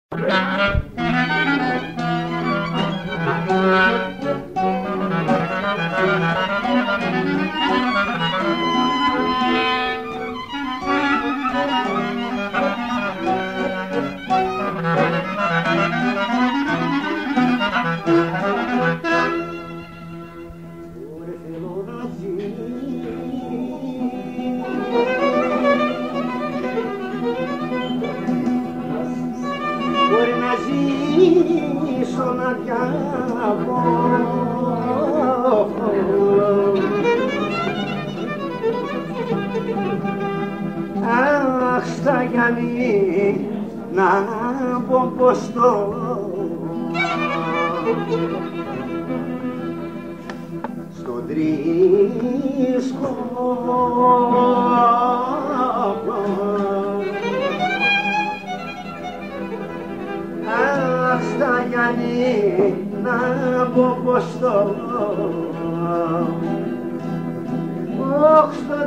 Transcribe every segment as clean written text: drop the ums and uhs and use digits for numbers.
Μπορεί να ζήσω να διαβώ αχ, στα Γιάννη να πω πως το στον τρίσκο αχ, στα Γιάννη να πω πως το όχ, στον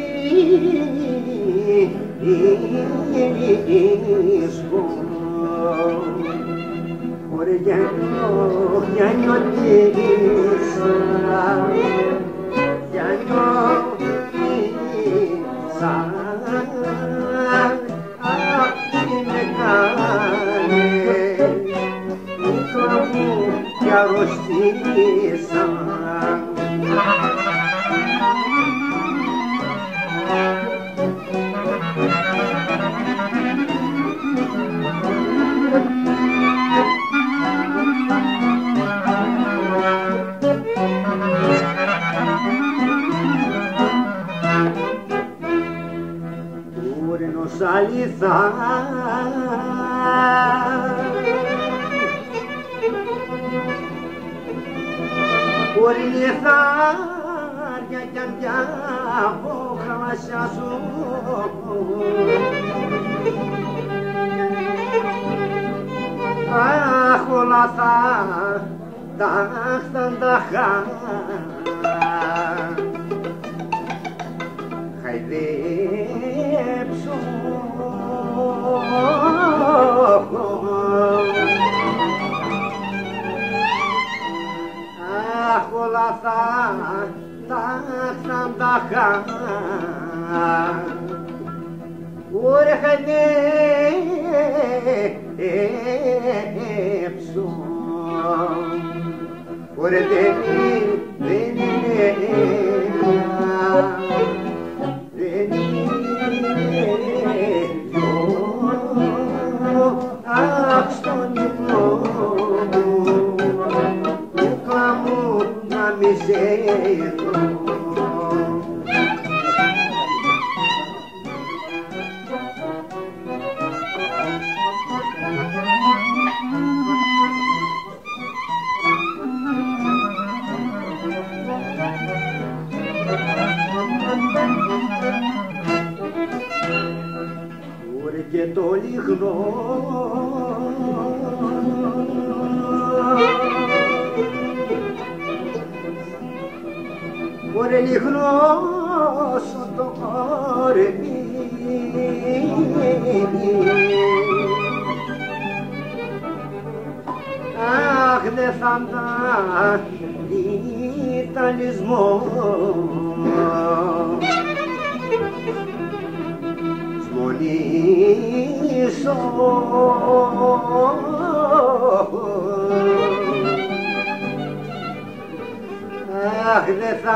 τρίσκο ωραία γιαννιώτησα αχ, τι με κάνε μούτρα μου κι αρρωστήσα αληθά ορνηθάρια κι αν διάβω χαλασιάζω αχ, όλα τα χαϊδέψω αχ, όλα τα ωραία χαϊδέψω ωραία δεν είναι αχ, στον ύπνο μου κούκλα μου να μη ζέθω και το λιγνό ωραία λιγνό σου το κορμί αχ, δε θα ταλισμό μονήσω αχ, δε θα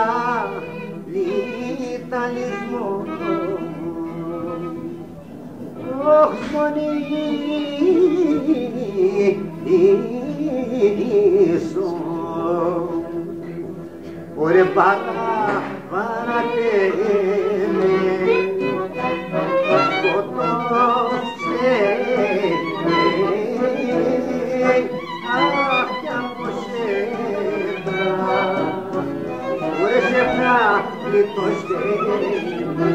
ταλισμό όχ, μονήσω ωραία παρατέμε αχ, κι από σένα ωραία σεφρά λιτοστέμε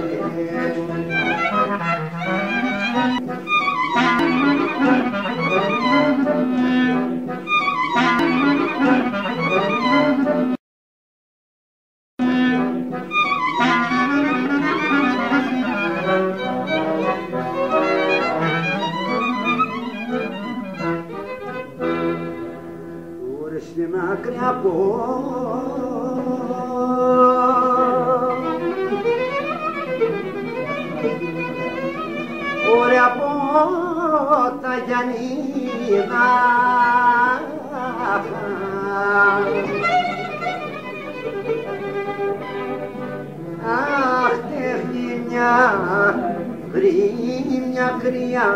στην άκρη ωραία από τα Γιαννίδα. Αχ, τέχει μια κρυά,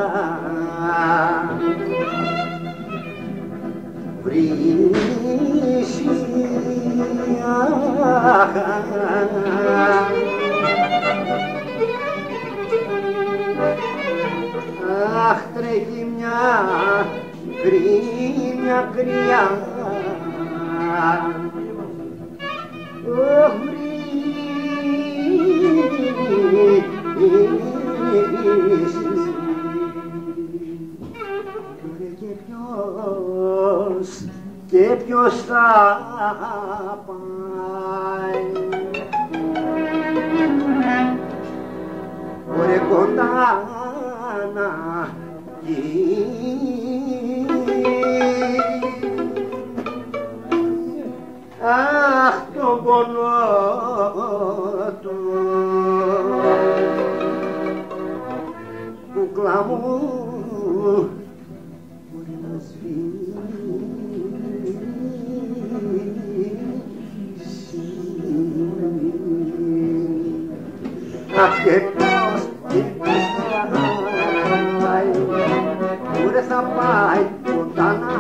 αχ, τρέχει μια κρυά, και ποιος θα πάει ωραία κοντά να γίνει. Αχ, τον πόνο του που κλαμούν μπορεί να σβήσει. Αχ, και ποιος θα πάει, πού θα πάει κοντά να